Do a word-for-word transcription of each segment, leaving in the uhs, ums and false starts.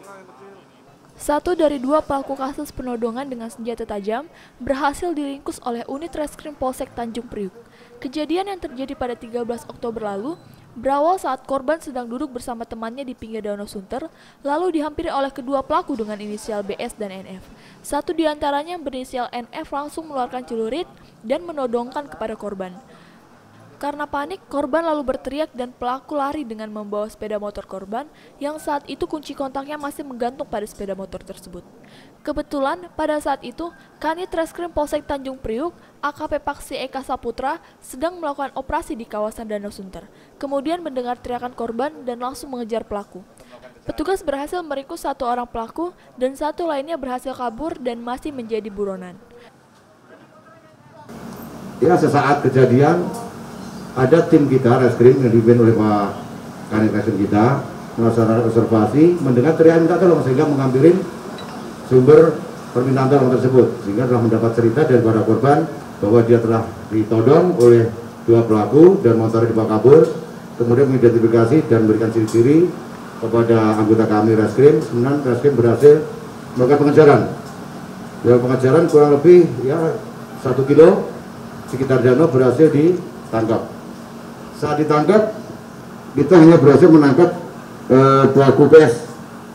Satu dari dua pelaku kasus penodongan dengan senjata tajam berhasil diringkus oleh unit Reskrim Polsek Tanjung Priuk. Kejadian yang terjadi pada tiga belas Oktober lalu berawal saat korban sedang duduk bersama temannya di pinggir Danau Sunter, lalu dihampiri oleh kedua pelaku dengan inisial B S dan N F. Satu di antaranya berinisial N F langsung mengeluarkan celurit dan menodongkan kepada korban. Karena panik, korban lalu berteriak dan pelaku lari dengan membawa sepeda motor korban yang saat itu kunci kontaknya masih menggantung pada sepeda motor tersebut. Kebetulan pada saat itu, Kanit Reskrim Polsek Tanjung Priuk, A K P Paksi Eka Saputra, sedang melakukan operasi di kawasan Danau Sunter. Kemudian mendengar teriakan korban dan langsung mengejar pelaku. Petugas berhasil meringkus satu orang pelaku dan satu lainnya berhasil kabur dan masih menjadi buronan. Ya, sesaat kejadian, ada tim kita reskrim yang dipimpin oleh Pak Kanit Reskrim kita melaksanakan observasi, mendengar teriakan minta tolong sehingga mengambilin sumber permintaan tolong tersebut, sehingga telah mendapat cerita dari para korban bahwa dia telah ditodong oleh dua pelaku dan motornya dibawa kabur, kemudian mengidentifikasi dan memberikan ciri-ciri kepada anggota kami reskrim. Kemudian reskrim berhasil melakukan pengejaran. Dalam pengejaran kurang lebih ya satu kilo sekitar danau berhasil ditangkap. Saat ditangkap, kita hanya berhasil menangkap eh, pelaku P S.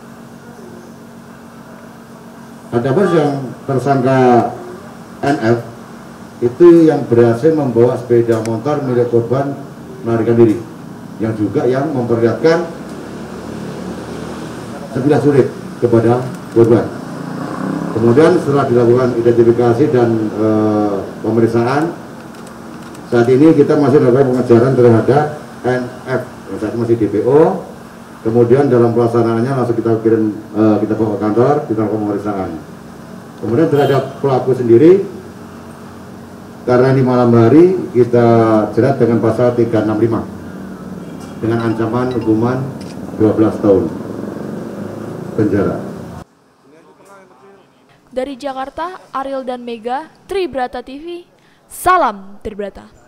Adapun yang tersangka N F itu yang berhasil membawa sepeda motor milik korban melarikan diri, yang juga yang memperlihatkan sebilah sulit kepada korban. Kemudian setelah dilakukan identifikasi dan eh, pemeriksaan, saat ini kita masih melakukan pengejaran terhadap N F yang saat masih D P O. Kemudian dalam pelaksanaannya langsung kita kirim, uh, kita bawa ke kantor, kita lakukan pemeriksaan. Kemudian terhadap pelaku sendiri, karena ini malam hari, kita jerat dengan pasal tiga enam lima dengan ancaman hukuman dua belas tahun penjara. Dari Jakarta, Ariel dan Mega, Tribrata T V, salam Tribrata.